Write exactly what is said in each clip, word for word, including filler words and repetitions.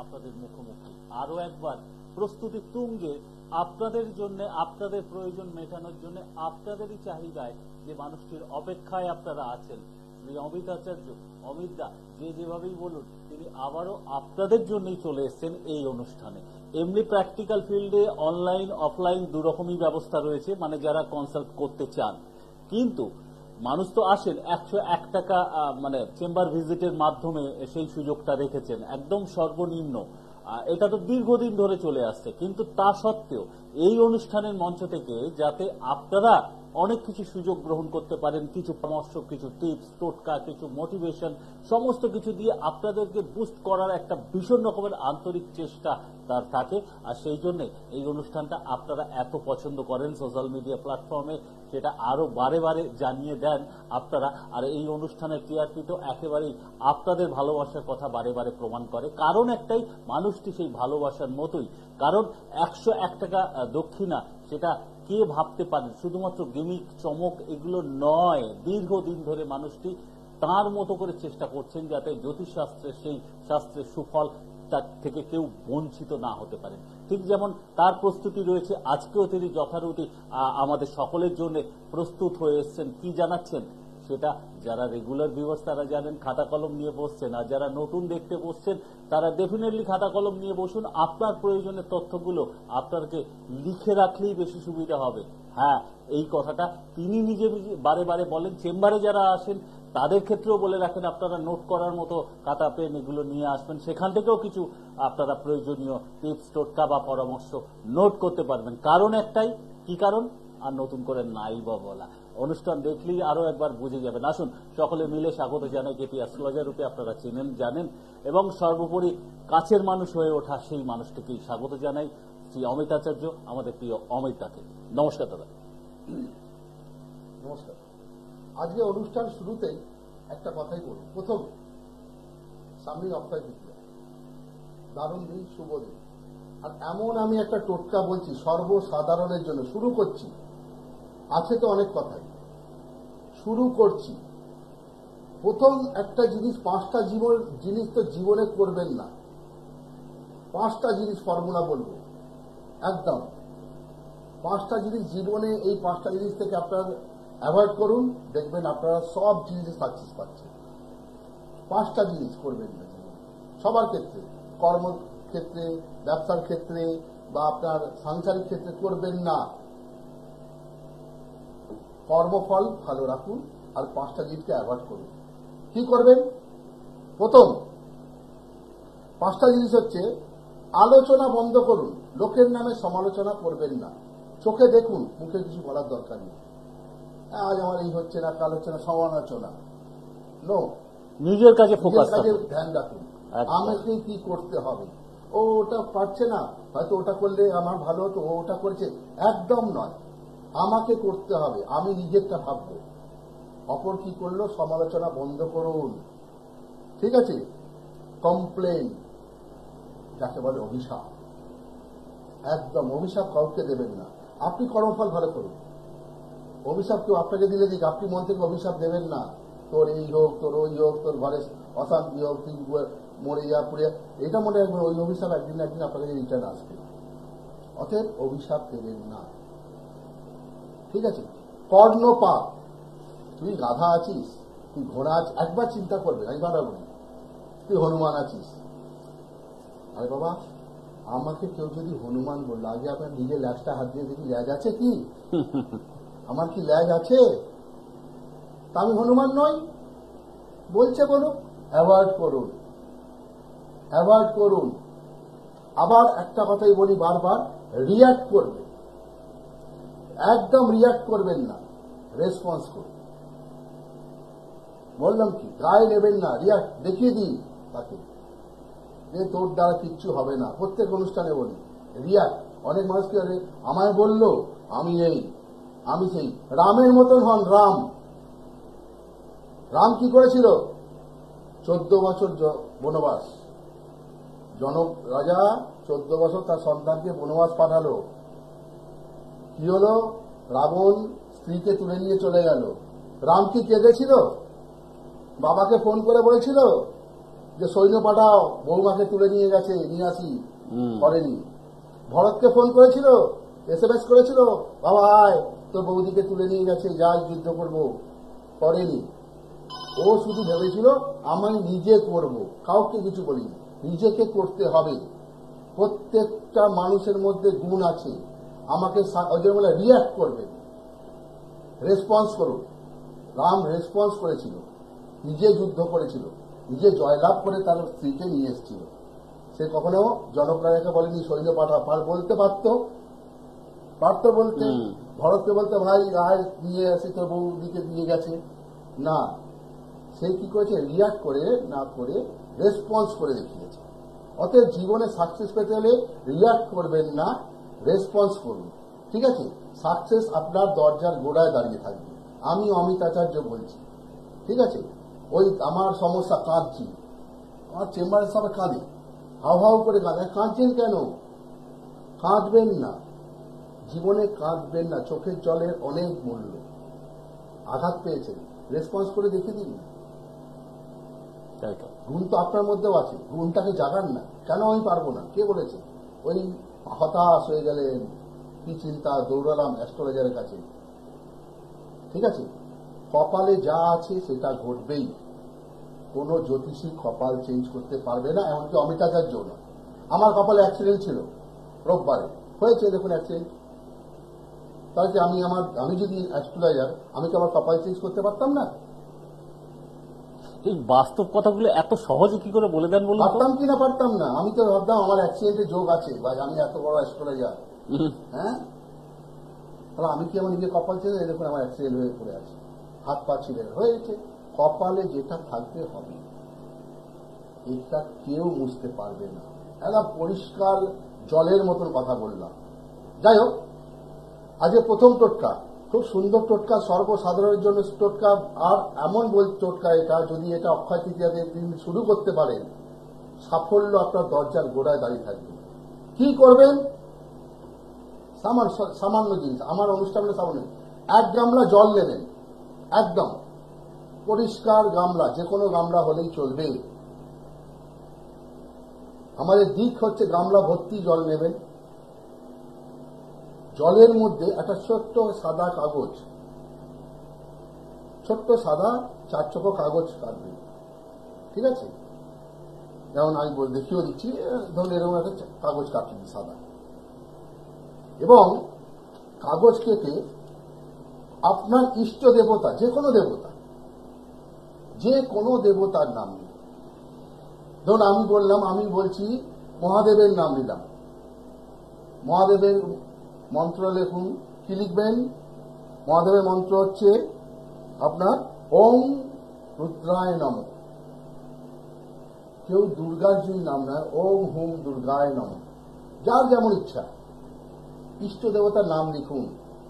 আপনাদের মুখোমুখি আরো একবার প্রস্তুতি তুঙ্গে আপনাদের জন্য, আপনাদের প্রয়োজন মেটানোর জন্য, আপনাদেরই চাহিদায় যে মানুষটির অপেক্ষায় আপনারা আছেন, শ্রী অমিত আচার্য, অমিত দা, যে যেভাবেই বলুন, তিনি আবারও আপনাদের জন্যই চলে এসেছেন এই অনুষ্ঠানে। এমনি প্র্যাকটিক্যাল ফিল্ডে অনলাইন অফলাইন দুরকমই ব্যবস্থা রয়েছে, মানে যারা কনসাল্ট করতে চান, কিন্তু মানুষ তো আসেন একশো এক টাকা মানে চেম্বার ভিজিটের মাধ্যমে সেই সুযোগটা রেখেছেন, একদম সর্বনিম্ন। এটা তো দীর্ঘদিন ধরে চলে আসছে, কিন্তু তা সত্ত্বেও এই অনুষ্ঠানের মঞ্চ থেকে যাতে আপনারা অনেক কিছু সুযোগ গ্রহণ করতে পারেন, কিছু পরামর্শ, কিছু টিপস, টোটকা, কিছু মোটিভেশন, সমস্ত কিছু দিয়ে আপনাদেরকে বুস্ট করার একটা ভীষণ রকমের আন্তরিক চেষ্টা তার থাকে। আর সেই জন্য এই অনুষ্ঠানটা আপনারা এত পছন্দ করেন সোশ্যাল মিডিয়া প্ল্যাটফর্মে, সেটা আরো বারে বারে জানিয়ে দেন আপনারা। আর এই অনুষ্ঠানের টিআরপি তো একেবারেই আপনাদের ভালোবাসার কথা বারে বারে প্রমাণ করে। কারণ একটাই, মানুষটি সেই ভালোবাসার মতোই। কারণ একশো এক টাকা দক্ষিণা সেটা কে ভাবতে পারেন, শুধুমাত্র গিমিক চমক এগুলো নয়। দীর্ঘদিন ধরে মানুষটি তার মতো করে চেষ্টা করছেন যাতে জ্যোতিষশাস্ত্রের সেই শাস্ত্রের সুফল তার থেকে কেউ বঞ্চিত না হতে পারেন। ঠিক যেমন তার প্রস্তুতি রয়েছে, আজকেও তিনি যথারীতি আমাদের সকলের জন্য প্রস্তুত হয়ে এসছেন। কি জানাচ্ছেন সেটা যারা রেগুলার ভিউয়ার্স তারা জানেন, খাতা কলম নিয়ে বসছেন। আর যারা নতুন দেখতে বসছেন তারা ডেফিনেটলি খাতা কলম নিয়ে বসুন। আপনার প্রয়োজনের তথ্যগুলো আপনাকে লিখে রাখলেই বেশি সুবিধা হবে। হ্যাঁ, এই কথাটা তিনি নিজে বারে বারে বলেন। চেম্বারে যারা আসেন তাদের ক্ষেত্রেও বলে রাখেন আপনারা নোট করার মতো খাতা পেন এগুলো নিয়ে আসবেন, সেখান থেকেও কিছু আপনারা প্রয়োজনীয় টিপস, টোটকা বা পরামর্শ নোট করতে পারবেন। কারণ একটাই, কি কারণ আর নতুন করে নাই বা বলা। অনুষ্ঠান দেখলেই আরো একবার বুঝে যাবেন। আসুন সকলে মিলে স্বাগত জানাই কেপি অ্যাস্ট্রোলজার রূপে আপনারা চেনেন, জানেন, এবং সর্বোপরি কাছের মানুষ হয়ে ওঠা সেই মানুষটিকেই স্বাগত জানাই, শ্রী অমিত আচার্য, আমাদের প্রিয় অমিত দাকে। নমস্কার দাদা। নমস্কার। আজকে অনুষ্ঠান শুরুতেই একটা কথাই বলব। প্রথম, সামনে অক্ষয় তৃতীয়া, দারুণ দিন, শুভ দিন। আর এমন আমি একটা টোটকা বলছি সর্বসাধারণের জন্য, শুরু করছি। আছে তো অনেক কথাই, শুরু করছি। প্রথম একটা জিনিস, পাঁচটা জীবন জিনিস তো জীবনে করবেন না। পাঁচটা জিনিস ফর্মুলা বলবো, একদম পাঁচটা জিনিস জীবনে, এই পাঁচটা জিনিস থেকে আপনার অ্যাভয়েড করুন, দেখবেন আপনারা সব জিনিসে সাকসেস পাচ্ছেন। পাঁচটা জিনিস করবেন না জীবনে, সবার ক্ষেত্রে, কর্মক্ষেত্রে, ব্যবসার ক্ষেত্রে বা আপনার সাংসারিক ক্ষেত্রে করবেন না। কর্মফল ভালো রাখুন আর পাঁচটা জিনিসকে অ্যাভয়েড করুন। কি করবেন? প্রথম পাঁচটা জিনিস হচ্ছে, আলোচনা বন্ধ করুন। লোকের নামে সমালোচনা করবেন না। চোখে দেখুন, মুখে কিছু বলার দরকার নেই। আজ আমার এই হচ্ছে না, কাল হচ্ছে না, সমালোচনা নো। নিজের কাছে ফোকাস কাজে ধ্যান রাখুন, আমাকে কি করতে হবে। ও ওটা পারছে না, হয়তো ওটা করলে আমার ভালো হতো, ও ওটা করেছে, একদম নয়। আমাকে করতে হবে, আমি নিজেরটা ভাববো। অপর কি করলো সমালোচনা বন্ধ করুন, ঠিক আছে? কমপ্লেন, যাকে বলে অভিশাপ, একদম অভিশাপ কাউকে দেবেন না। আপনি কর্মফল ভালো করুন, অভিশাপ কেউ আপনাকে দিলে দিক, আপনি মন থেকে অভিশাপ দেবেন না। তোর এই হোক, তোর ওই হোক, তোর ঘরে অশান্তি হোক, তুই মরে যা, পুড়ে যা, এটা মনে রাখবেন। ওই অভিশাপ একদিন একদিন আপনাকে রিটার্ন আসবে। অতএব অভিশাপ দেবেন না, ঠিক আছে? কর্ণপাত, তুই গাধা আছিস, তুই ঘোড়া আছিস, একবার চিন্তা করবেন। একবার বলি, তুই হনুমান আছিস। আরে বাবা, আমাকে কেউ যদি হনুমান বললো, আগে আপনার নিজের ল্যাজটা হাত দিয়ে দেখি, ল্যাজ আছে কি? আমার কি ল্যাজ আছে? তা আমি হনুমান নই বলছে, বলুক। অ্যাভয়েড করুন, অ্যাভয়েড করুন। আবার একটা কথাই বলি বারবার, রিয়াক্ট করবে, একদম রিয়াক্ট করবেন না, রেসপন্স করুন। বললাম কি, গায়ে নেবেন না, রিয়াক্ট দেখিয়ে দিন তাকে যে তোর দ্বারা কিচ্ছু হবে না। প্রত্যেক অনুষ্ঠানে বলি রিয়াক্ট। অনেক মানুষ কি বলে, আমায় বললো, আমি এই, আমি সেই। রামের মতন হন। রাম রাম কি করেছিল? চোদ্দ বছর বনবাস, জনক রাজা চোদ্দ বছর তার সন্তানকে বনবাস পাঠালো। কি হলো? রাবণ স্ত্রীকে তুলে নিয়ে চলে গেল। রাম কি কেঁদেছিল? বাবাকে ফোন করে বলেছিল যে সৈন্য পাঠাও, বৌমাকে তুলে নিয়ে গেছে, নিয়ে আসি, করেনি। ভরতকে ফোন করেছিল, এস এম এস করেছিল, বাবা আয়, তোর বৌদিকে তুলে নিয়ে গেছে, যাই যুদ্ধ করব, করেনি। ও শুধু ভেবেছিল আমি নিজে করব, কাউকে কিছু বলিনি, নিজেকে করতে হবে। প্রত্যেকটা মানুষের মধ্যে গুণ আছে, আমাকে বলে রিয়াক্ট করবে, রেসপন্স করুন। রাম রেসপন্স করেছিল, নিজে যুদ্ধ করেছিল, নিজে জয়লাভ করে তার স্ত্রীকে নিয়ে এসেছিল। সে কখনো জনপ্রায়কে বলেনি সৈন্য পাঠা, পার বলতে পারত, পারত বলতে, ভরতকে বলতে ভাই আয় নিয়ে আসি, তোর বৌদিকে দিয়ে গেছে, না, সে কি করেছে, রিয়াক্ট করে না করে রেসপন্স করে দেখিয়েছে। অতএব জীবনে সাকসেস পেতে হলে রিয়াক্ট করবেন না, রেসপন্স করুন। ঠিক আছে, সাকসেস আপনার দরজার গোড়ায় দাঁড়িয়ে থাকবে। আমি অমিত আচার্য বলছি, ঠিক আছে। ওই আমার সমস্যা, কাঁদছি, আমার চেম্বারে সবাই কাঁদে, হাউ হাউ করে কাঁদে, কাঁদছেন কেন? কাঁদবেন না, জীবনে কাঁদবেন না, চোখের জলের অনেক মূল্য। আঘাত পেয়েছেন, রেসপন্স করে দেখে দিন না। গুণ তো আপনার মধ্যেও আছে, গুণটাকে জাগান না। কেন আমি পারবো না, কে বলেছে? ওই হতাশ হয়ে গেলেন, কি চিন্তা, দৌড়ালাম অ্যাস্ট্রোলজারের কাছে। ঠিক আছে, কপালে যা আছে সেটা ঘটবেই। কোন জ্যোতিষী কপাল চেঞ্জ করতে পারবে না, এমনকি অমিতাচার্য না। আমার কপালে অ্যাক্সিডেন্ট ছিল রোববারে, হয়েছে দেখুন অ্যাক্সিডেন্ট। তাহলে আমি আমার আমি যদি অ্যাস্ট্রোলজার, আমি কি আমার কপাল চেঞ্জ করতে পারতাম না? এই বাস্তব কথাগুলো এত সহজে কি করে বলে দেন বলুন? পারতাম কিনা পারতাম না, আমি তো ভাবতাম আমার অ্যাক্সিডেন্টে যোগ আছে, ভাই আমি এত বড় অ্যাস্ট্রোলজার। হ্যাঁ, তাহলে আমি কি আমার নিজের কপাল চেঞ্জ? দেখুন আমার অ্যাক্সিডেন্ট হয়ে পড়ে আছে, হাত পা ছিঁড়ে হয়েছে। কপালে যেটা থাকতে হবে, এটা কেউ বুঝতে পারবে না। একটা পরিষ্কার জলের মতন কথা বললাম। যাই হোক, আজকে প্রথম টোটকা, খুব সুন্দর টোটকা, সর্বসাধারণের জন্য টোটকা। আর এমন বল টোটকা এটা, যদি এটা অক্ষয় তৃতীয়াতে দিন শুরু করতে পারেন, সাফল্য আপনার দরজার গোড়ায় দাঁড়িয়ে থাকবে। কি করবেন? সামান্য জিনিস, আমার অনুষ্ঠানে সামান্য, এক গামলা জল নেবেন, একদম পরিষ্কার গামলা, যে কোনো গামলা হলেই চলবে। আমাদের দিক হচ্ছে গামলা ভর্তি জল নেবেন। জলের মধ্যে একটা ছোট্ট সাদা কাগজ, ছোট্ট সাদা চার চোখো কাগজ কাটবেন। ঠিক আছে, যেমন আমি দেখিয়েও দিচ্ছি, ধরুন এরকম একটা কাগজ কাটবেন সাদা, এবং কাগজ কেটে আপনার ইষ্ট দেবতা, যে কোনো দেবতা, যে কোনো দেবতার নাম নিন। ধরুন আমি বললাম, আমি বলছি মহাদেবের নাম নিলাম, মহাদেবের মন্ত্র লিখুন। কি লিখবেন? মহাদেবের মন্ত্র হচ্ছে আপনার ওম রুদ্রায় নম। কেউ দুর্গার যদি নাম নেয়, ওম হুম দুর্গায় নম, যার যেমন ইচ্ছা ইষ্ট দেবতার নাম লিখুন।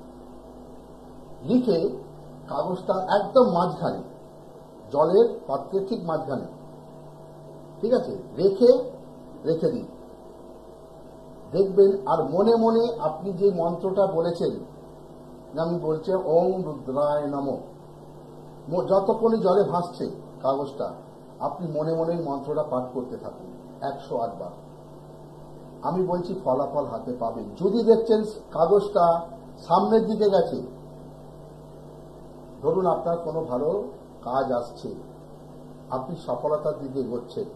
লিখে কাগজটা একদম মাঝখানে, জলের পাত্রের ঠিক মাঝখানে, ঠিক আছে, রেখে রেখে দিন। দেখবেন, আর মনে মনে আপনি যে মন্ত্রটা বলেছেন, আমি বলছি ওম রুদ্রায় নমঃ, যতক্ষণই জলে ভাসছে কাগজটা, আপনি মনে মনে মন্ত্রটা পাঠ করতে থাকুন একশো আট বার। আমি বলছি ফলাফল হাতে পাবেন। যদি দেখছেন কাগজটা সামনের দিকে গেছে, ধরুন আপনার কোনো ভালো কাজ আসছে, আপনি সফলতার দিকে এগোচ্ছেন।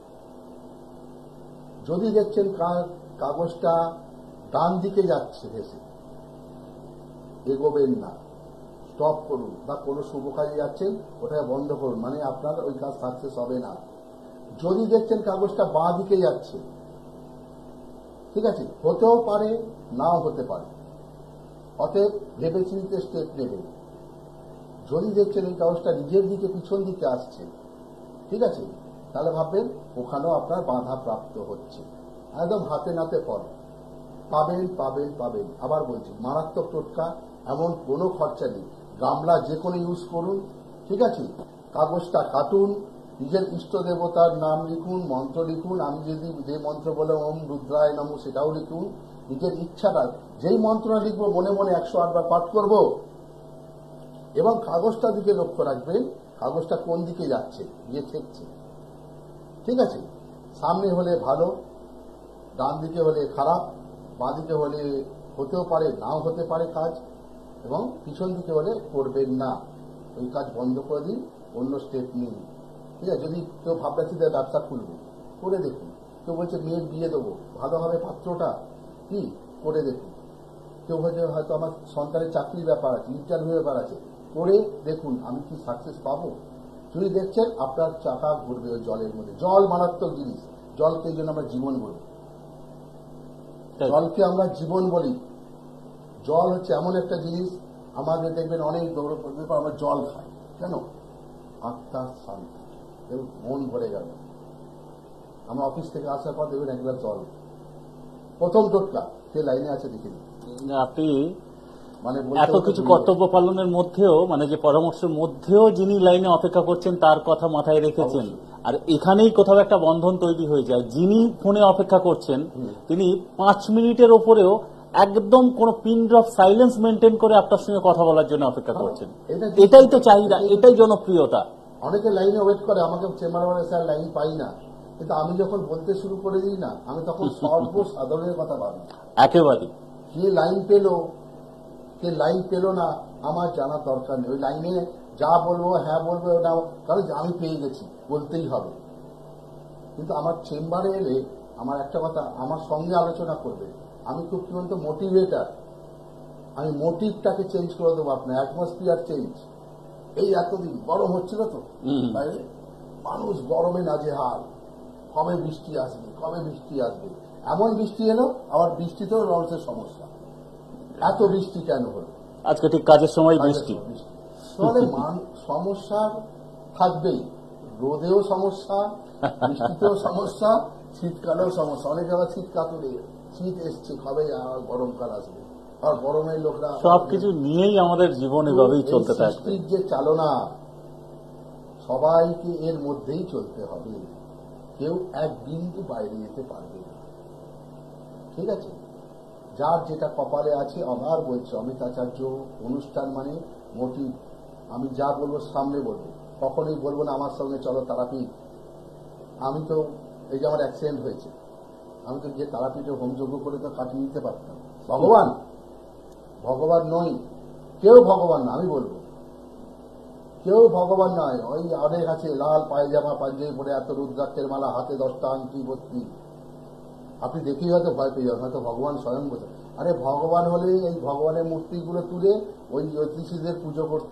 যদি দেখছেন কাগজটা ডান দিকে যাচ্ছে ভেসে, এগোবেন না, স্টপ করুন। বা কোনো শুভ কাজে যাচ্ছেন, ওটাকে বন্ধ করুন, মানে আপনার ওই কাজ সাকসেস হবে না। যদি দেখছেন কাগজটা বাঁ দিকে যাচ্ছে, ঠিক আছে, হতেও পারে নাও হতে পারে, অতএব ভেবে চিন্তে স্টেপ নেবেন। যদি দেখছেন এই কাগজটা নিজের দিকে পিছন দিকে আসছে, ঠিক আছে, তাহলে ভাববেন ওখানেও আপনার বাধা প্রাপ্ত হচ্ছে। একদম হাতে নাতে ফল পাবেন পাবেন পাবেন। আবার বলছি, মারাত্মক টোটকা, এমন কোনো খরচা নেই। গামলা যে কোনো ইউজ করুন, ঠিক আছে, কাগজটা কাটুন, নিজের ইষ্ট দেবতার নাম লিখুন, মন্ত্র লিখুন। আমি যদি যে মন্ত্র বলে ওম রুদ্রায় নমঃ, সেটাও লিখুন। নিজের ইচ্ছাটা, যেই মন্ত্রটা লিখবো মনে মনে একশো আট বার পাঠ করব, এবং কাগজটার দিকে লক্ষ্য রাখবেন, কাগজটা কোন দিকে যাচ্ছে, গিয়ে ঠেকছে। ঠিক আছে, সামনে হলে ভালো, ডান দিকে হলে খারাপ, বাঁ দিকে হলে হতেও পারে নাও হতে পারে কাজ, এবং পিছন দিকে হলে করবেন না, ওই কাজ বন্ধ করে দিন, অন্য স্টেপ নিন। ঠিক আছে, যদি কেউ ভাবনা চিন্তা ব্যবসা খুলবো, করে দেখুন। কেউ বলছে মেয়ের বিয়ে দেবো, ভালো হবে পাত্রটা, কি করে দেখুন। কেউ হয়তো হয়তো আমার সন্তানের চাকরির ব্যাপার আছে, ইন্টারভিউ ব্যাপার আছে, করে দেখুন আমি কি সাকসেস পাবো। যদি দেখছেন আপনার চাকা ঘুরবে ওই জলের মধ্যে। জল মারাত্মক জিনিস, জলকে এই জন্য আমরা জীবন বলি, জলকে আমরা জীবন বলি। জল হচ্ছে এমন একটা জিনিস, আমাদের দেখবেন অনেক দৌড় করবে আমরা জল খাই কেন? আত্মার শান্তি, মন ভরে গেল। আমরা অফিস থেকে আসার পর দেখবেন এক গ্লাস জল, প্রথম টোটকা। সে লাইনে আছে দেখে নিন। আপনি মানে এত কিছু কর্তব্য পালনের মধ্যেও, মানে যে পরামর্শের মধ্যেও যিনি লাইনে অপেক্ষা করছেন তার কথা মাথায় রেখেছেন। আর এখানেই কোথাও একটা বন্ধন তৈরি হয়ে যায়। যিনি ফোনে অপেক্ষা করছেন তিনি পাঁচ মিনিটের ওপরেও একদম কোন পিন ড্রপ সাইলেন্স মেনটেন করে আপনার সঙ্গে কথা বলার জন্য অপেক্ষা করছেন। এটাই তো চাহিদা, এটাই জনপ্রিয়তা। অনেকে লাইনে ওয়েট করে, আমাকে চেম্বারে বলে স্যার লাইন পাই না, কিন্তু আমি যখন বলতে শুরু করে দিই না, আমি তখন সর্বসাধারণের কথা ভাবি। একেবারে কে লাইন পেল কে লাইন পেল না আমার জানার দরকার নেই। ওই লাইনে যা বলবো হ্যাঁ বলবো না, কারণ আমি পেয়ে গেছি, বলতেই হবে। কিন্তু আমার চেম্বারে এলে আমার একটা কথা, আমার সঙ্গে আলোচনা করবে। আমি খুব কি বলতো মোটিভেটার, আমি মোটিভটাকে চেঞ্জ করে দেবো। আপনার অ্যাটমসফিয়ার চেঞ্জ। এই এতদিন গরম হচ্ছিল তো বাইরে, মানুষ গরমে নাজেহাল, কবে বৃষ্টি আসবে কবে বৃষ্টি আসবে এমন বৃষ্টি এলো, আবার বৃষ্টিতেও মানুষের সমস্যা। এত বৃষ্টি কেন হলো? আজকে ঠিক কাজের সময় বৃষ্টি। তাহলে সমস্যা থাকবেই, রোদেও সমস্যা, বৃষ্টিতেও সমস্যা, শীতকালেও সমস্যা। অনেকে আবার শীত কাতুরে, শীত এসছে কবে আর গরমকাল আসবে, আর গরমের লোকরা সবকিছু নিয়েই আমাদের জীবন এভাবেই চলতে থাকে। সৃষ্টির যে চালনা, সবাইকে এর মধ্যেই চলতে হবে, কেউ এক বিন্দু বাইরে যেতে পারবে না। ঠিক আছে, যার যেটা কপালে আছে। আবার বলছে অমিত আচার্য, অনুষ্ঠান মানে মোটিভ। আমি যা বলবো সামনে বলবো, কখনোই বলবো না আমার সঙ্গে চলো তারাপীঠ। আমি তো এই যে আমার অ্যাক্সিডেন্ট হয়েছে, আমি তো যে তারাপীঠে হোমযজ্ঞ করে তো কাটিয়ে নিতে পারতাম। ভগবান ভগবান নই, কেউ ভগবান না। আমি বলবো কেউ ভগবান নয়। ওই অনেক আছে লাল পায়জামা পাঞ্জাবি পরে, এত রুদ্রাক্ষের মালা হাতে, দশটা আংটি ভর্তি, আপনি দেখেই হয়তো ভয় পেয়ে যাবেন, হয়তো ভগবান স্বয়ং বসে। আরে ভগবান হলে এই ভগবানের মূর্তিগুলো তুলে ওই জ্যোতিষীদের পুজো করত।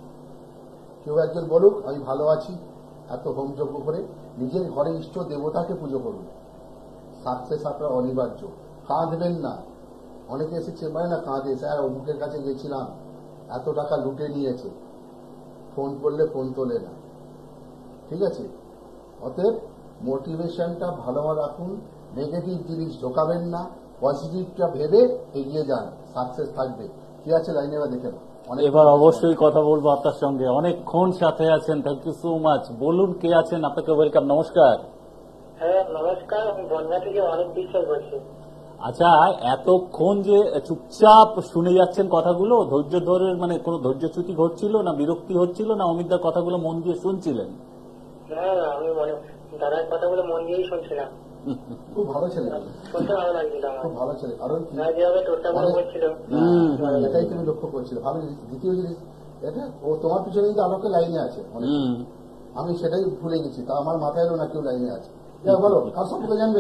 কেউ একজন বলুক আমি ভালো আছি, এত হোমযজ্ঞ করে নিজের ঘরে ইষ্ট দেবতাকে পুজো করুন। সাকসেস আপনার অনিবার্য। কাঁদবেন না। অনেকে এসে চেম্বারে না কাঁদে, স্যার অমুকের কাছে গেছিলাম, এত টাকা লুটে নিয়েছে, ফোন করলে ফোন তোলে না। ঠিক আছে, অতএব মোটিভেশনটা ভালো রাখুন, নেগেটিভ জিনিস ঢোকাবেন না, পজিটিভটা ভেবে এগিয়ে যান, সাকসেস থাকবে। কি আছে লাইনে এবার দেখে নাও। এবার অবশ্যই কথা বলবো আপনার সঙ্গে, অনেকক্ষণ সাথে আছেন, থ্যাংক ইউ সো মাচ। বলুন কে আছেন, আপনাকে ওয়েলকাম। নমস্কার। হ্যাঁ নমস্কার, আমি বনগা থেকে অনেক বিশ্বাস বলছি। আচ্ছা, এতক্ষণ যে চুপচাপ শুনে যাচ্ছেন কথাগুলো, ধৈর্য ধরে, মানে কোনো ধৈর্যচ্যুতি ঘটছিল না, বিরক্তি হচ্ছিল না, অমিতদার কথাগুলো মন দিয়ে শুনছিলেন? হ্যাঁ আমি মনে দাদার কথাগুলো মন দিয়েই শুনছিলাম। খুব ভালো ছেলে, শুনতে ভালো লাগছিল আমার। খুব ভালো ছেলে। কারণ কি যেভাবে টোটাগুলো বলছিল, এটাই তুমি লক্ষ্য করছিলে। ভালো জিনিস। দ্বিতীয় জিনিস, এটা ও তোমার পিছনে কিন্তু আলোকে লাইনে আছে, আমি সেটাই ভুলে গেছি, তা আমার মাথায় এলো না কেউ লাইনে আছে। বলো কার সম্পর্কে জানবে?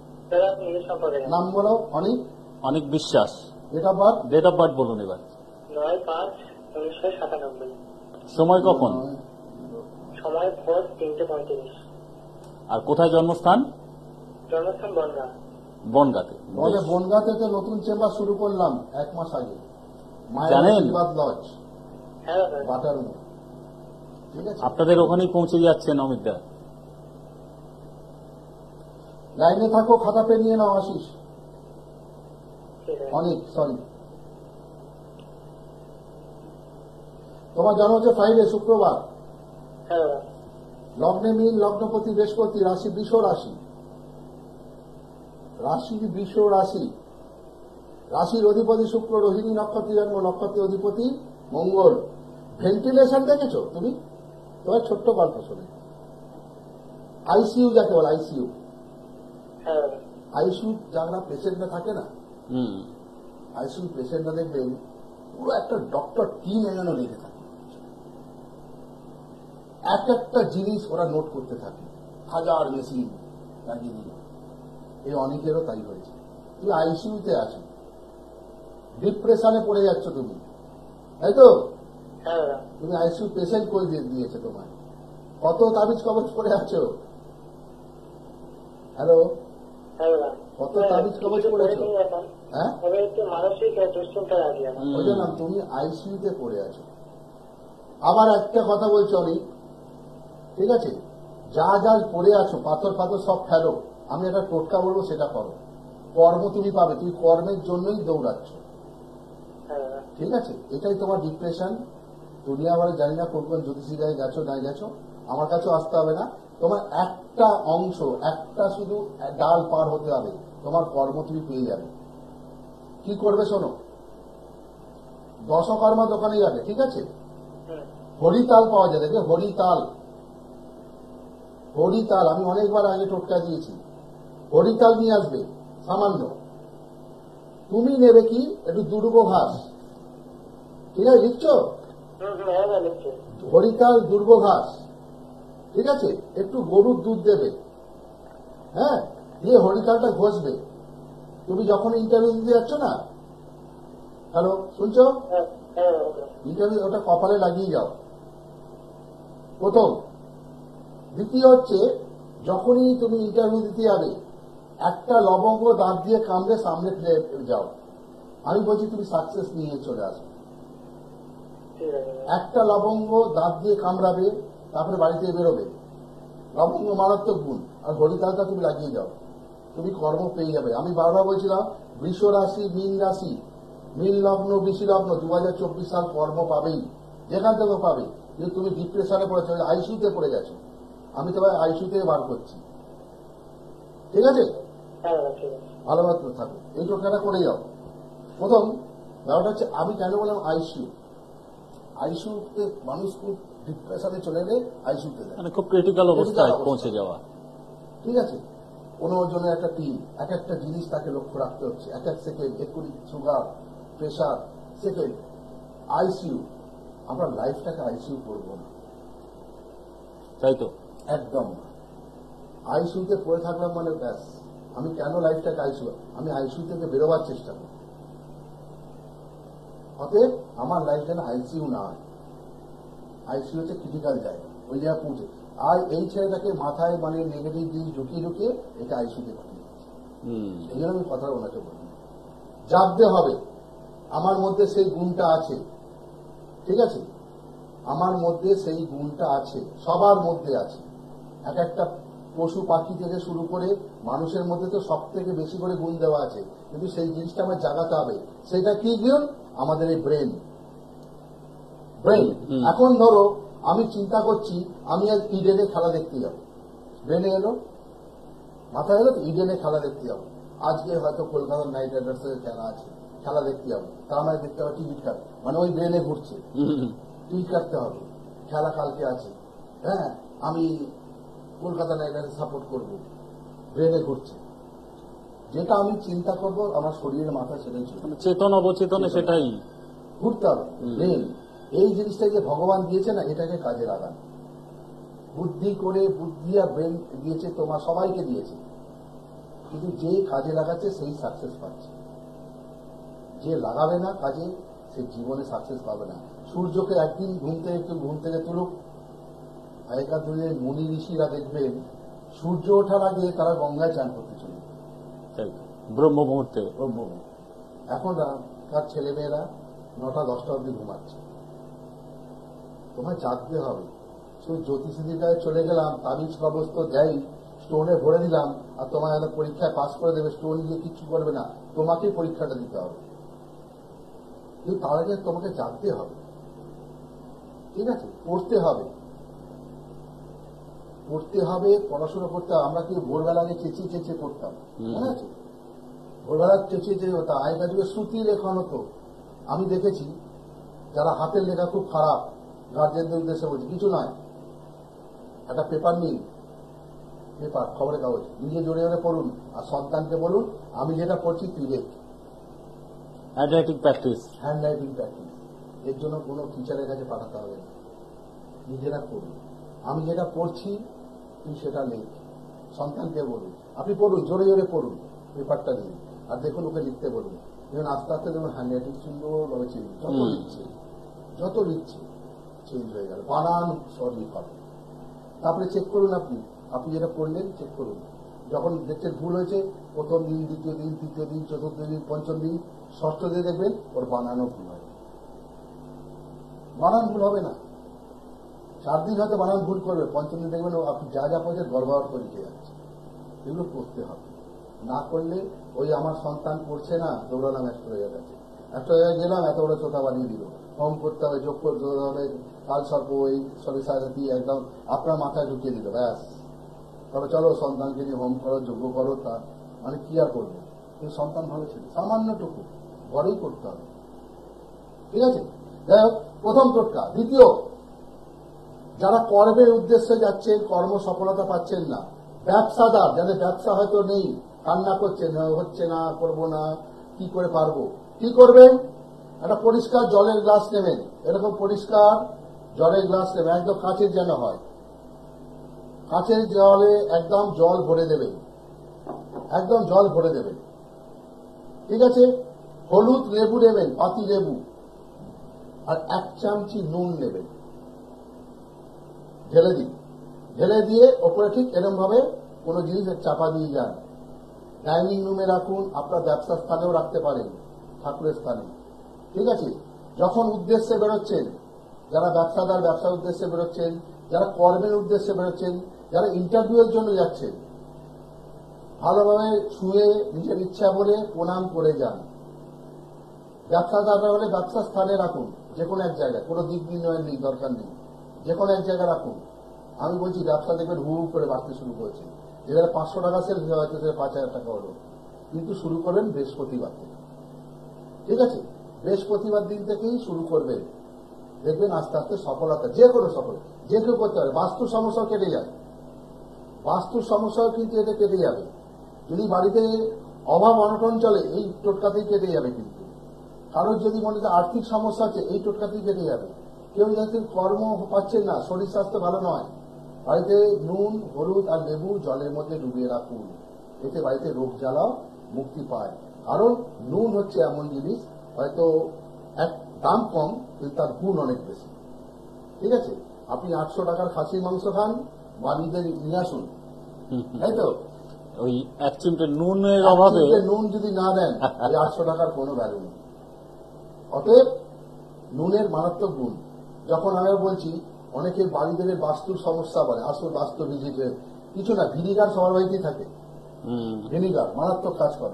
নাম বলো। অনেক অনেক বিশ্বাস। Date of birth date of birth বলুন এবার। নয় পাঁচ উনিশশো সাতানব্বই। সময় কখন? সময় ভোর তিনটে পঁয়ত্রিশ। আর কোথায় জন্মস্থান? জন্মস্থান বনগা। বনগাতে। বনগাতে তো নতুন চেম্বার শুরু করলাম এক মাস আগে, জানেন? লজ, হ্যাঁ বাটার। ঠিক আছে, আপনাদের ওখানেই পৌঁছে যাচ্ছেন অমিতদা। লাইনে থাকো, খাতা পেন নিয়ে নাও। আশিস অনেক সরি, তোমার জন্ম হচ্ছে ফ্রাইডে, শুক্রবার। লগ্নে মিল, লগ্নপতি বৃহস্পতি, রাশি বৃষ রাশি, রাশি বৃষ রাশি, রাশির অধিপতি শুক্র, রোহিণী নক্ষত্রে জন্ম, নক্ষত্রের অধিপতি মঙ্গল। ভেন্টিলেশন দেখেছো তুমি? তোমার ছোট্ট গল্প শুনে, আইসিইউ যাকে বলে আইসিইউ, হ্যাঁ আইসিইউ যারা পেশেন্টরা থাকে না, হুম আইসিইউ পেশেন্টরা দেখবেন পুরো একটা ডক্টর টিম এখানে লেগে থাকে, এক একটা জিনিস ওরা নোট করতে থাকে, হাজার মেশিন লাগিয়ে দিল। এই অনেকেরও তাই হয়েছে। তুমি আইসিইউতে আছো, ডিপ্রেশনে পড়ে যাচ্ছ তুমি, তাই তো? হ্যাঁ তুমি আইসিইউ পেশেন্ট করে দিয়ে দিয়েছে তোমার, কত তাবিজ কবজ করে আছো? হ্যালো, হ্যাঁ কত তাবিজ কবজ করেছো? হ্যাঁ, তবে একটু মানসিক দুশ্চিন্তা লাগে আমার। বুঝলাম, তুমি আইসিইউতে পড়ে আছো। আবার একটা কথা বলছো অনেক, ঠিক আছে, যা যা পড়ে আছো পাথর পাথর সব ফেলো, আমি একটা টোটকা বলবো সেটা করো, কর্ম তুমি পাবে, তুমি কর্মের জন্যই দৌড়াচ্ছ, হ্যাঁ ঠিক আছে? এটাই তোমার ডিপ্রেশন। দুনিয়া আবার জানি না কোন কোন জ্যোতিষী গায়ে গেছো নাই গেছো, আমার কাছেও আসতে হবে না। তোমার একটা অংশ, একটা শুধু ডাল পার হতে হবে, তোমার কর্ম তুমি পেয়ে যাবে। কি করবে শোনো, দশকর্মা দোকানে যাবে, ঠিক আছে, হুম হরিতাল পাওয়া যায়, দেখবে হরিতাল, হরিতাল আমি অনেকবার আগে টোটকা দিয়েছি, হরিতাল নিয়ে আসবে সামান্য। তুমি নেবে কি একটু দুর্গ ঘাস, ঠিক আছে, লিখছো? হুম হুম হ্যাঁ হ্যাঁ লিখছি। হরিতাল দুর্গ ঘাস, ঠিক আছে, একটু গরুর দুধ দেবে, হ্যাঁ, দিয়ে হরিতালটা ঘষবে। তুমি যখন ইন্টারভিউ দিতে যাচ্ছ না, হ্যালো শুনছো, হ্যাঁ হ্যাঁ ওকে। ইন্টারভিউ ওটা কপালে লাগিয়ে যাও প্রথম। দ্বিতীয় হচ্ছে, যখনই তুমি ইন্টারভিউ দিতে যাবে, একটা লবঙ্গ দাঁত দিয়ে কামড়ে সামনে ফেলে যাও। আমি বলছি তুমি সাকসেস নিয়ে চলে আসো। ঠিক আছে একটা লবঙ্গ দাঁত দিয়ে কামড়াবে, তারপরে বাড়িতে বেরোবে। লবঙ্গ মারাত্মক গুণ, আর হরিতালটা তুমি লাগিয়ে যাও, তুমি কর্ম পেয়ে যাবে। আমি বারবার বলছিলাম, বৃষ রাশি, মীন রাশি, মীন লগ্ন, বৃষি লগ্ন দু হাজার চব্বিশ সাল কর্ম পাবেই, যেখান থেকে পাবে। কিন্তু তুমি ডিপ্রেশনে পড়েছো, আইসিইউতে পড়ে গেছো, আমি তোমায় আইসিইউতে বার করছি, ঠিক আছে? হ্যাঁ ঠিক আছে। ভালো ভালো থাকো, এই টোটকাটা করে যাও। প্রথম ব্যাপারটা হচ্ছে, আমি কেন বললাম আইসিইউ, আইসিইউতে মানুষ খুব ডিপ্রেশনে চলে গেলে আইসিইউতে যায়, মানে খুব ক্রিটিক্যাল অবস্থায় অবস্থা। পৌঁছে যাওয়া। ঠিক আছে, কোনো জনের একটা টিম, এক একটা জিনিস তাকে লক্ষ্য রাখতে হচ্ছে, এক এক সেকেন্ড, এক্ষুনি সুগার, প্রেশার, সেকেন্ড, আইসিইউ। আমরা লাইফটাকে আইসিইউ করবো না, তাই তো? একদম না। আইসিইউতে পড়ে থাকলাম মানে ব্যাস। আমি কেন লাইফটাকে আইসিইউ, আমি আইসিইউ থেকে বেরোবার চেষ্টা করি। অতএব আমার লাইফ যেন আইসিইউ না হয়, আইসিইউ হচ্ছে ক্রিটিক্যাল জায়গা, ওই জায়গায় পৌঁছে। আর এই ছেলেটাকে মাথায় মানে নেগেটিভ জিনিস ঢুকিয়ে ঢুকিয়ে এটা আইসিইউতে পাঠিয়ে দিচ্ছে। হুম এই জন্য আমি কথা ওনাকে বলি, জানতে হবে আমার মধ্যে সেই গুণটা আছে, ঠিক আছে, আমার মধ্যে সেই গুণটা আছে, সবার মধ্যে আছে। এক একটা পশু পাখি থেকে শুরু করে মানুষের মধ্যে তো সব থেকে বেশি করে গুণ দেওয়া আছে, কিন্তু সেই জিনিসটা আমার জাগাতে হবে। সেটা কি গুণ? আমাদের এই ব্রেন, ব্রেন। হুম। এখন ধরো আমি চিন্তা করছি আমি আজ ইডেনে খেলা দেখতে যাব, ব্রেনে এলো, মাথায় এলো তো ইডেনে খেলা দেখতে যাবো, আজকে হয়তো কলকাতা নাইট রাইডার্সের খেলা আছে, খেলা দেখতে যাবো, তার মানে দেখতে হবে টিকিট কাট, মানে ওই ব্রেনে ঘুরছে, হুম, টিকিট কাটতে হবে, খেলা কালকে আছে, হ্যাঁ আমি কলকাতা নাইট রাইডার্স সাপোর্ট করবো, ব্রেনে ঘুরছে। যেটা আমি চিন্তা করবো আমার শরীরের মাথায় সেটাই চলবে, মানে চেতন অবচেতনে সেটাই ঘুরতে হবে হুম। ব্রেন। এই জিনিসটা যে ভগবান দিয়েছে না, এটাকে কাজে লাগান। বুদ্ধি করে, বুদ্ধি আর ব্রেন দিয়েছে তোমার সবাইকে দিয়েছে, কিন্তু যে কাজে লাগাচ্ছে সেই সাকসেস পাচ্ছে, যে লাগাবে না কাজে সে জীবনে সাকসেস পাবে না। সূর্যকে একদিন ঘুম থেকে একটু ঘুম থেকে তুলুক, আগেকার দিনে মুনি ঋষিরা দেখবেন সূর্য ওঠার আগে তারা গঙ্গায় চান করতে চলে, তাই তো, ব্রহ্ম মুহূর্তে। এখন তার ছেলেমেয়েরা নটা দশটা অব্দি ঘুমাচ্ছে। তোমায় জাগতে হবে। শুধু জ্যোতিষীদের কাছে চলে গেলাম, তাবিজ কবজ তো দেয়, স্টোনে ভরে দিলাম, আর তোমার একটা পরীক্ষায় পাস করে দেবে, স্টোন দিয়ে কিচ্ছু করবে না, তোমাকেই পরীক্ষাটা দিতে হবে। কিন্তু তার আগে তোমাকে জাগতে হবে, ঠিক আছে, পড়তে হবে, পড়তে হবে, পড়াশোনা করতে হবে। আমরা কি ভোরবেলা আগে চেঁচিয়ে চেঁচিয়ে পড়তাম, মনে আছে? ভোরবেলা চেঁচিয়ে চেঁচিয়ে হতো, আগেকার যুগে শ্রুতি লেখন হতো। আমি দেখেছি যারা হাতের লেখা খুব খারাপ, গার্জেনদের উদ্দেশ্যে বলছি, কিছু নয়, একটা পেপার নিন, পেপার, খবরের কাগজ নিজে জোরে জোরে পড়ুন, আর সন্তানকে বলুন আমি যেটা পড়ছি তুই লেখ। Handwriting practice. Handwriting practice, এর জন্য কোনো টিচারের কাছে পাঠাতে হবে না, নিজেরা করুন। আমি যেটা পড়ছি তুই সেটা লেখ, সন্তানকে বলুন। আপনি পড়ুন, জোরে জোরে পড়ুন পেপারটা দিয়ে, আর দেখুন ওকে লিখতে বলুন। যেমন আস্তে আস্তে যেমন হ্যান্ড রাইটিং সুন্দরভাবে চেঞ্জ, যত লিখছে যত লিখছে চেঞ্জ হয়ে গেল, বানান সঠিক হবে। তারপরে চেক করুন, আপনি আপনি যেটা পড়লেন চেক করুন। যখন দেখছেন ভুল হয়েছে, প্রথম দিন, দ্বিতীয় দিন, তৃতীয় দিন, চতুর্থ দিন, পঞ্চম দিন, ষষ্ঠ দিয়ে দেখবেন ওর বানানো ভুল হয়। বানান ভুল হবে না, চার দিন হয়তো বানান ভুল করবে, পঞ্চম দিন দেখবেন আপনি যা যা পড়ছেন গড়বড় করে লিখে যাচ্ছে। এগুলো করতে হবে, না করলে ওই আমার সন্তান পড়ছে না, দৌড়ালাম একটা জায়গায় কাছে, একটা জায়গায় গেলাম, এত বড় চোখা বানিয়ে দিল, হোম করতে হবে, যোগ করতে হবে, কাল সর্প ওই সরি সাথী একদম আপনার মাথায় ঢুকিয়ে দিল, ব্যাস। তবে চলো সন্তানকে নিয়ে হোম করো, যোগ্য করো, তা মানে কি আর করবে? কিন্তু সন্তান ভালো ছিল, সামান্যটুকু ঘরেই করতে হবে, ঠিক আছে? যাই হোক, প্রথম টোটকা। দ্বিতীয়, যারা কর্মের উদ্দেশ্যে যাচ্ছেন, কর্ম সফলতা পাচ্ছেন না, ব্যবসাদার, যাদের ব্যবসা হয়তো নেই, কান্না করছেন হচ্ছে না, করবো না, কি করে পারবো, কি করবেন? একটা পরিষ্কার জলের গ্লাস নেবেন, এরকম পরিষ্কার জলের গ্লাস নেবেন, একদম কাঁচের যেন হয়, কাঁচের জলে একদম জল ভরে দেবেন, একদম জল ভরে দেবেন, ঠিক আছে? হলুদ লেবু নেবেন, পাতি লেবু, আর এক চামচি নুন নেবেন, ঢেলে দিন, ঢেলে দিয়ে ওপরে ঠিক এরকম ভাবে কোন জিনিস চাপা দিয়ে যান। ডাইনিং রুমে রাখুন, আপনার ব্যবসার স্থানেও রাখতে পারেন, ঠাকুরের স্থানে, ঠিক আছে? যখন উদ্দেশ্যে বেরোচ্ছেন, যারা ব্যবসাদার ব্যবসার উদ্দেশ্যে বেরোচ্ছেন, যারা কর্মের উদ্দেশ্যে বেরোচ্ছেন, যারা ইন্টারভিউ এর জন্য যাচ্ছেন, ভালোভাবে ছুঁয়ে নিজের ইচ্ছা বলে প্রণাম করে যান। ব্যবসাদাররা হলে ব্যবসার স্থানে রাখুন, যে কোনো এক জায়গায়, কোনো দিক নির্ণয়ের নেই, দরকার নেই, যে কোনো এক জায়গায় রাখুন। আমি বলছি ব্যবসা দেখবেন হু হু করে বাড়তে শুরু করেছে, যেখানে পাঁচশো টাকা সেল হয়তো পাঁচ হাজার টাকা হলো, কিন্তু শুরু করবেন বৃহস্পতিবার থেকে, ঠিক আছে? বৃহস্পতিবার দিন থেকেই শুরু করবেন, দেখবেন আস্তে আস্তে সফলতা, যে কোনো সফল, যে কেউ করতে পারে। বাস্তুর সমস্যাও কেটে যায়, বাস্তুর সমস্যাও কিন্তু এটা কেটে যাবে। যদি বাড়িতে অভাব অনটন চলে, এই টোটকাতেই কেটে যাবে। কিন্তু কারোর যদি মনে হয় আর্থিক সমস্যা আছে, এই টোটকাতেই কেটে যাবে। কেউ যাতে কর্ম পাচ্ছেন না, শরীর স্বাস্থ্য ভালো নয়, বাড়িতে নুন, হলুদ আর লেবু জলের মধ্যে ডুবিয়ে রাখুন, এতে বাড়িতে রোগ জ্বালাও মুক্তি পায়। কারণ নুন হচ্ছে এমন জিনিস, হয়তো এক দাম কম কিন্তু তার গুণ অনেক বেশি, ঠিক আছে? আপনি আটশো টাকার খাসির মাংস খান, বাড়িতে নিয়ে আসুন, তাই তো? ওই এক চিমটে নুনের অভাবে নুন যদি না দেন, ওই আটশো টাকার কোনো ভ্যালু নেই। অতএব নুনের মারাত্মক গুণ। যখন আমি বলছি অনেকের বাড়িতে বাস্তুর সমস্যা বলে, আসলে বাস্তু ভিজিটে কিছু না, ভিনিগার সবার বাড়িতেই থাকে, ভিনিগার মারাত্মক কাজ করে।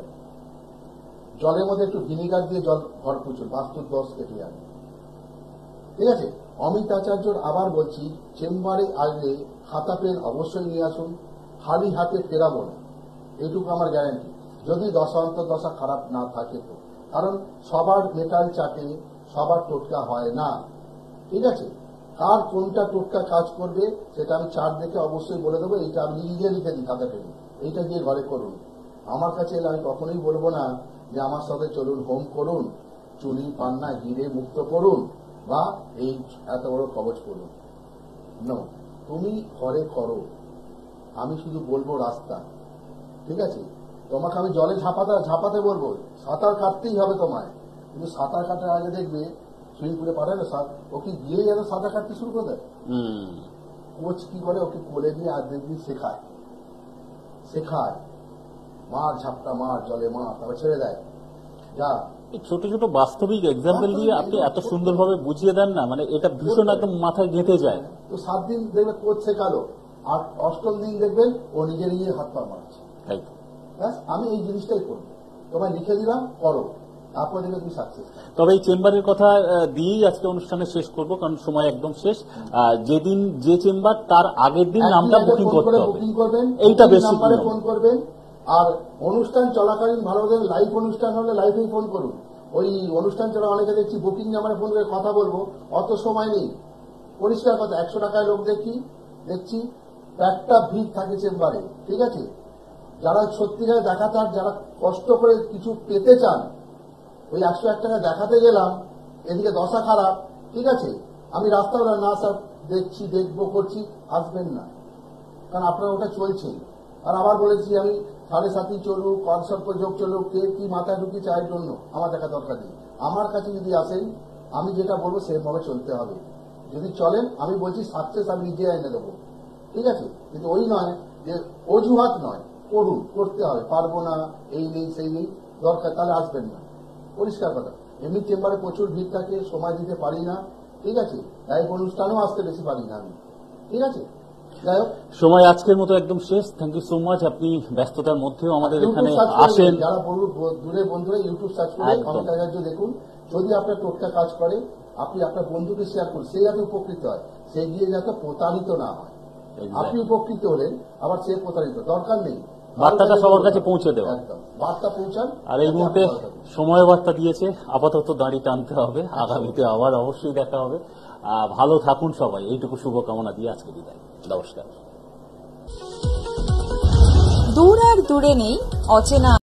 জলের মধ্যে একটু ভিনিগার দিয়ে জল ঘর পুছুন, বাস্তুর দোষ কেটে যাবে, ঠিক আছে? অমিত আচার্যর আবার বলছি, চেম্বারে আসলে খাতা পেন অবশ্যই নিয়ে আসুন, খালি হাতে ফেরাবো না, এইটুকু আমার গ্যারান্টি, যদি দশা অন্তর্দশা খারাপ না থাকে তো। কারণ সবার মেটাল চাটে, সবার টোটকা হয় না, ঠিক আছে? কার কোনটা টোটকা কাজ করবে সেটা আমি চার্ট দেখে অবশ্যই বলে দেবো। এইটা আমি নিজে লিখে দিই খাতা পেনে, এইটা গিয়ে ঘরে করুন। আমার কাছে এলে আমি কখনোই বলবো না যে আমার সাথে চলুন হোম করুন, চুনি পান্না হিরে মুক্ত করুন, বা এই এত বড় কবচ করুন। নো, তুমি ঘরে করো, আমি শুধু বলবো রাস্তা, ঠিক আছে? তোমাকে আমি জলে ঝাঁপাতে ঝাঁপাতে বলবো, সাঁতার কাটতেই হবে তোমায়, কিন্তু সাঁতার কাটার আগে দেখবে সুইমিং পুলে পাঠাবে, ও কি গিয়ে যেন সাঁতার কাটতে শুরু করে দেয়। কোচ কি করে, ওকে কোলে নিয়ে আর দেখবি শেখায়, শেখায় মার ঝাপটা মার, জলে মার, তারপর ছেড়ে দেয়। যা ছোট ছোট বাস্তবিক এক্সাম্পল দিয়ে আপনি এত সুন্দরভাবে বুঝিয়ে দেন না, মানে এটা ভীষণ একদম মাথায় গেঁথে যায়। তো সাত দিন দেখবে কোচ শেখালো, আর অষ্টম দিন দেখবেন ও নিজে নিজে হাত পা মারছে। আমি এই জিনিসটাই করবো, তোমায় লিখে দিলাম, করো, তারপর দেখবে তুমি সাকসেস। তবে এই চেম্বারের কথা দিয়েই আজকে অনুষ্ঠানে শেষ করব, কারণ সময় একদম শেষ। যেদিন যে চেম্বার তার আগের দিন নামটা বুকিং করতে হবে, বুকিং করবেন, এইটা বেশি ফোন করবেন। আর অনুষ্ঠান চলাকালীন ভালো করে, লাইভ অনুষ্ঠান হলে লাইভেই ফোন করুন। ওই অনুষ্ঠান চলা অনেকে দেখছি বুকিং নাম্বারে ফোন করে কথা বলবো, অত সময় নেই। পরিষ্কার কথা, একশো টাকায় লোক দেখি দেখছি একটা ভিড় থাকে চেম্বারে, ঠিক আছে? যারা সত্যিকারে দেখাতে চান, যারা কষ্ট করে কিছু পেতে চান, ওই একশো এক টাকা দেখাতে গেলাম, এদিকে দশা খারাপ, ঠিক আছে? আমি রাস্তা বললাম না স্যার, দেখছি, দেখবো, করছি, আসবেন না, কারণ আপনার ওটা চলছে। আর আবার বলেছি আমি সাড়ে সাতই চলুক, কনসর্প যোগ চলুক, কে কি মাথায় ঢুকি চাই জন্য আমার দেখা দরকার নেই। আমার কাছে যদি আসেন, আমি যেটা বলবো সেভাবে চলতে হবে। যদি চলেন, আমি বলছি সাকসেস আমি নিজে এনে দেবো, ঠিক আছে? কিন্তু ওই নয় যে অজুহাত নয়, করুন, করতে হবে, পারবো না, এই নেই সেই নেই, দরকার তাহলে আসবেন না, পরিষ্কার কথা। এমনি চেম্বারে প্রচুর ভিড় থাকে, সময় দিতে পারি না, ঠিক আছে? লাইভ অনুষ্ঠানেও আসতে বেশি পারি না আমি, ঠিক আছে? যাই হোক, সময় আজকের মতো একদম শেষ। Thank you so much. আপনি ব্যস্ততার মধ্যেও আমাদের এখানে ইউটিউব সার্চ করে আসেন। যারা বলুন দূরের বন্ধুরা ইউটিউব সার্চ করে একদম। অমিত আচার্য দেখুন। যদি আপনার টোটকা কাজ করে, আপনি আপনার বন্ধুকে শেয়ার করুন, সে যাতে উপকৃত হয়, সে গিয়ে যাতে প্রতারিত না হয়। Exactly. আপনি উপকৃত হলেন, আবার সে প্রতারিত, দরকার নেই। বার্তাটা সবার কাছে পৌঁছে দেওয়া। একদম, বার্তা পৌঁছান। আর এই মুহূর্তে সময় বার্তা দিয়েছে, আপাতত দাঁড়ি টানতে হবে, আগামীতে আবার অবশ্যই দেখা হবে। আহ, ভালো থাকুন সবাই, এইটুকু শুভকামনা দিয়ে আজকে বিদায়। নমস্কার। দূর আর দূরে নেই অচেনা